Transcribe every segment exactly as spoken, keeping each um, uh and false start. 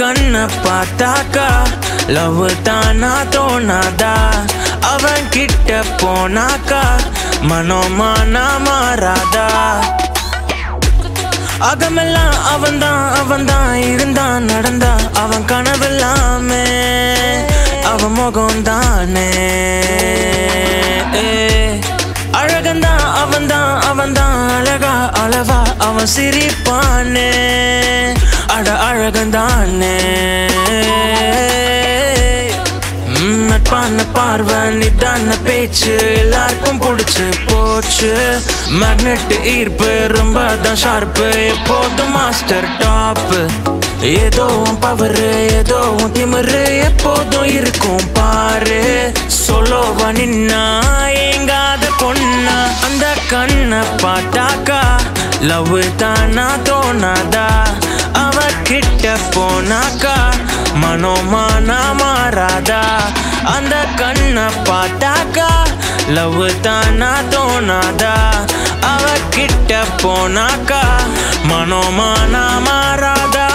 கண்ணை பார்த்தாக்கா லவ் தானா தோணாதா அவன் கிட்ட போனாக்கா மனோமானா மாறாதா அகமெல்லாம் அவன்தான் அவன்தான் இருந்தான் நடந்தா அவன் கனவெல்லாமே அவன் முகம் தானே அழகந்தான் அவன்தான் அவன்தான் அழகா அளவா அவன் சிரிப்பானே அட அழகந்தானே நட்பான பார்வை நிதான பேச்சு எல்லாருக்கும் பிடிச்சு போச்சு மேக்னெட் ஈர்ப்பு ரொம்ப தான் ஷார்ப்பு எப்போதும் மாஸ்டர் டாப் ஏதோ பவரு ஏதோ திமிரு எப்போதும் இருக்கும் பாரு சொல்லோவா நின்னா எங்காத பொண்ணா அந்த கண்ணை பார்த்தாக்கா லவ் தானா தோணாதா அவ கிட்ட போனாக்கா மனோமானா மாறாதா அந்த கண்ணை பார்த்தாக்கா லவ் தானா தோணாதா அவ கிட்ட போனாக்கா மனோமானா மாறாதா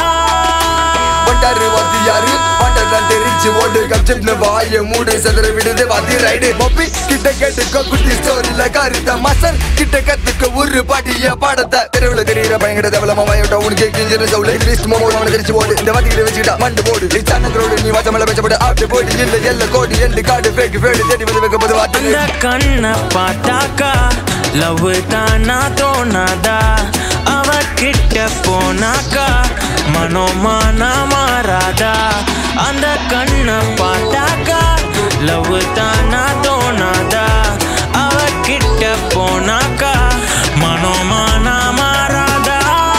யாரு பண்றதான் தெரிஞ்சு ஓடு கப்செட்ல வாய மூடு சதுர விடுது வாதி ரைடு மொப்பி கிட்ட கேட்டுக்க குட்டி ஸ்டோரியில கருத்த மசன் கிட்ட கத்துக்க ஒரு பாட்டிய பாடத்தை தெருவுல தெரியுற பயங்கர தவளமா வாயோட்ட உனக்கு கிஞ்சிர சவுல லிஸ்ட் மோமோ அவனை தெரிச்சு போடு இந்த வாட்டிகளை வச்சுக்கிட்டா மண்டு போடு லிச்சானங்களோடு நீ வாசமல வச்சப்பட ஆப்டி போடு இல்ல எல்ல கோடி எண்டு காடு ஃபேக் ஃபேடு தேடி வந்து வைக்க போது வாட்டி அந்த கண்ணை பார்த்தாக்கா லவ் தானா தோணாதா அவ கிட்ட போனாக்கா மனோமானா மாறாதா அந்த கண்ணை பார்த்தாக்கா லவ் தானா தோணாதா அவ கிட்ட போனாக்கா மனோமானா மாறாதா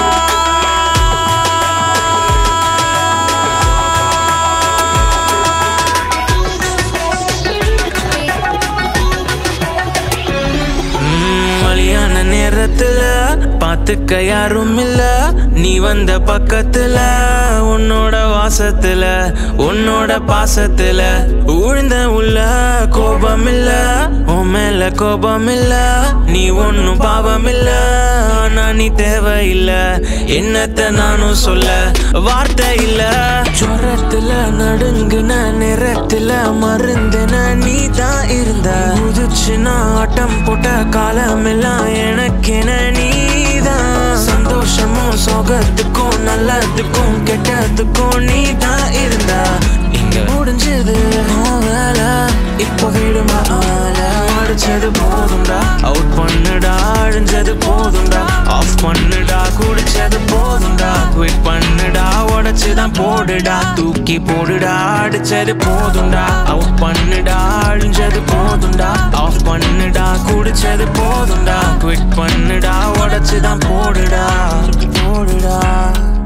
மலியான நேரத்துல பாத்துக்க யாரும் இல்ல நீ வந்த பக்கத்துல உன்னோட வாசத்துல உன்னோட பாசத்துல உழுந்த உள்ள கோபம் இல்ல உன் மேல கோபம் இல்ல நீ ஒன்னும் பாவம் இல்ல ஆனா நீ தேவையில்ல என்னத்த நானும் சொல்ல வார்த்தை இல்ல ஜுரத்துல நடுங்குன நேரத்துல மருந்துன நீ தான் இருந்த உதிச்சுனா ஆட்டம் போட்ட காலமெல்லாம் எனக்கென நீதான் சந்தோஷமும் சோகத்துக்கும் நல்லதுக்கும் கெட்டதுக்கும் நீ தான் இருந்தா இங்க முடிஞ்சது வேலை இப்ப விடுமா ஆல அடிச்சது போதும்டா அவுட் பண்ணுடா அழிஞ்சது போதும்டா ஆஃப் பண்ணுடா குடிச்சது போதும்டா குவிட் பண்ணுடா உடச்சுதான் போடுடா தூக்கி போடுடா அடிச்சது போதும்டா அவுட் பண்ணுடா அழிஞ்சது போதும்டா ஆஃப் பண்ணுடா குடிச்சது போதும்டா குவிட் பண்ணுடா உடச்சுதான் போடுடா போடுடா